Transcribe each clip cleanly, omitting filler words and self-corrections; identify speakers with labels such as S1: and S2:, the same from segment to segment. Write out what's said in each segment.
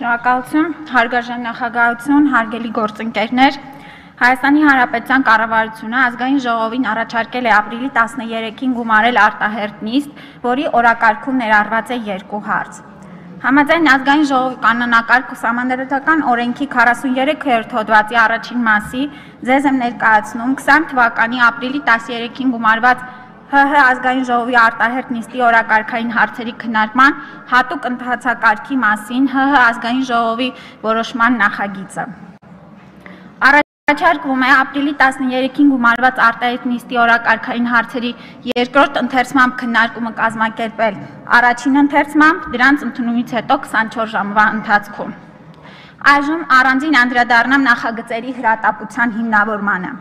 S1: Շնորհակալություն, հարգարժան նախագահություն, հարգելի գործընկերներ, Հայաստանի Հանրապետության կառավարությունը ազգային ժողովին առաջարկել է ապրիլի 13-ին գումարել արտահերթ նիստ, որի օրակարգում ներառված է 2 հարց։ Համաձայն ազգային ժողովի կանոնակարգ Սահմանադրական օրենքի 43-րդ հոդվածի առաջին մասի ձեզ եմ ներկայացնում 20 թվականի ապրիլի 13-ին գումարված ՀՀ ազգային ժողովի արտահերթ նիստի օրակարգային հարցերի քննարկման հատուկ ընթացակարգի մասին ՀՀ ազգային ժողովի որոշման նախագիծը։ Առաջարկվում է ապրիլի 13-ին գումարված արտահերթ նիստի օրակարգային հարցերի երկրորդ ընթերցմամբ քննարկումը կազմակերպել առաջին ընթերցմամբ, դրանց ընդունումից հետո 24 ժամվա ընթացքում։ Այժմ առանձին անդրադառնամ նախագծերի հրատապության հիմնավորմանը։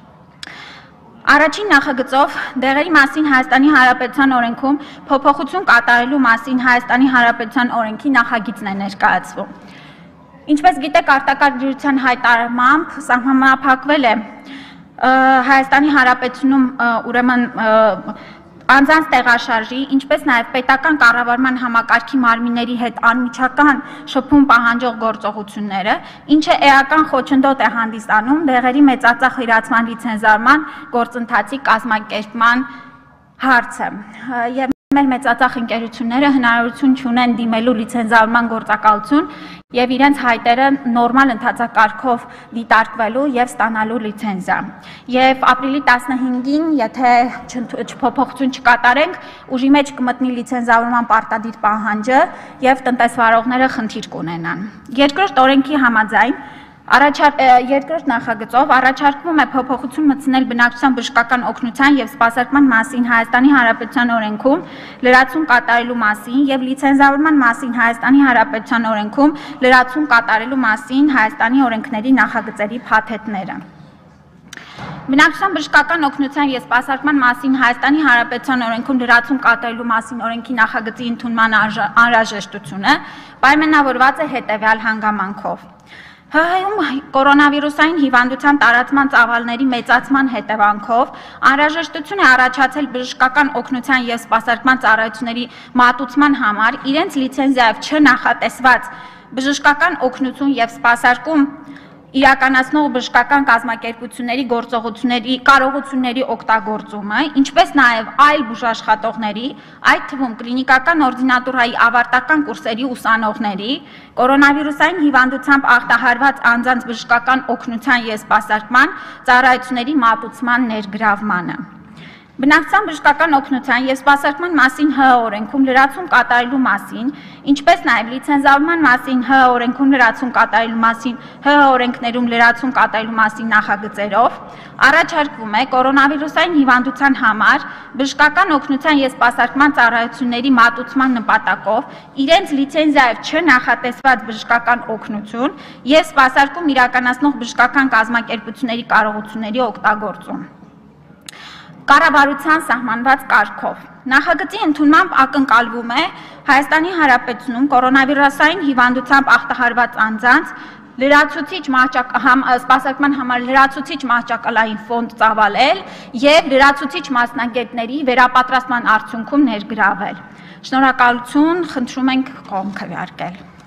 S1: Առաջին նախագծով դեղերի մասին Հայաստանի Հանրապետության օրենքում փոփոխություն կատարելու մասին Հայաստանի Հանրապետության օրենքի նախագիծն է ներկայացվում։ Ինչպես գիտեք, արտակարգ դրության հայտարարմամբ սահմանափակվել է Հայաստանի Հանրապետությունում ուրեմն անձանց տեղաշարժի, ինչպես նաև պետական կառավարման համակարգի մարմինների հետ անմիջական շփում պահանջող գործողությունները, ինչը էական խոչընդոտ է հանդիսանում դեղերի մեծածախ իրացման լիցենզավորման գործընթացի կազմակերպման հարցը։ Եվ մեր մեծածախ ընկերությունները հնարավորություն չունեն դիմելու լիցենզավորման գործակալություն եւ իրենց հայտերը նորմալ ընթացակարգով դիտարկվելու եւ ստանալու լիցենզիա։ Եվ ապրիլի 15-ին, եթե փոփոխություն չկատարենք, ուժի մեջ կմտնի լիցենզավորման պարտադիր պահանջը եւ տնտեսվարողները խնդիր կունենան։ Երկրորդ օրենքի համաձայն երկրորդ նախագծով առաջարկվում է փոփոխություն մտցնել բնակչության բժշկական օգնության եւ սպասարկման մասին Հայաստանի Հանրապետության օրենքում լրացում կատարելու մասին եւ լիցենզավորման մասին Հայաստանի Հանրապետության օրենքում լրացում կատարելու մասին Հայաստանի օրենքների նախագծերի փաթեթները։ Բնակչության բժշկական օգնության եւ սպասարկման մասին Հայաստանի Հանրապետության օրենքում լրացում կատարելու մասին օրենքի նախագծի ընդունման անհրաժեշտությունը պայմանավորված է հետեւյալ հանգամանքով։ ՀՀ-ում կորոնավիրուսային հիվանդության տարածման ծավալների մեծացման հետևանքով անհրաժեշտություն է առաջացել բժշկական օգնության եւ սպասարկման ծառայությունների մատուցման համար իրենց լիցենզիայով չնախատեսված բժշկական օգնություն եւ սպասարկում իրականացնող բժշկական կազմակերպությունների գործողությունների կարողությունների օգտագործումը, ինչպես նաև այլ բուժաշխատողների, այդ թվում կլինիկական օրդինատուրայի ավարտական կուրսերի ուսանողների, կորոնավիրուսային հիվանդությամբ ախտահարված անձանց բժշկական օգնության եւ սպասարկման ծառայությունների մատուցման ներգրավմանը։ Բնակչության բժշկական օգնության եւ սպասարկման մասին ՀՀ օրենքում լրացում կատարելու մասին, ինչպես նաև լիցենզավորման մասին ՀՀ օրենքում լրացում կատարելու մասին, ՀՀ օրենքներում լրացում կատարելու մասին նախագծերով առաջարկվում է կորոնավիրուսային հիվանդության համար բժշկական օգնության եւ սպասարկման ծառայությունների մատուցման նպատակով իրենց լիցենզիայով չնախատեսված բժշկական օգնություն եւ սպասարկում իրականացնող բժշկական կազմակերպությունների կարողությունների օգտագործում։ Կառավարության սահմանված կարգով։ Նախագծի ընդունմամբ ակնկալվում է Հայաստանի Հանրապետությունում կորոնավիրուսային հիվանդությամբ ախտահարված անձանց սպասարկման համար լրացուցիչ մահճակալային ֆոնդ ծավալել եւ լրացուցիչ մասնագետների վերապատրաստման արդյունքում ներգրավել։ Շնորհակալություն, խնդրում ենք կողմ քվեարկել։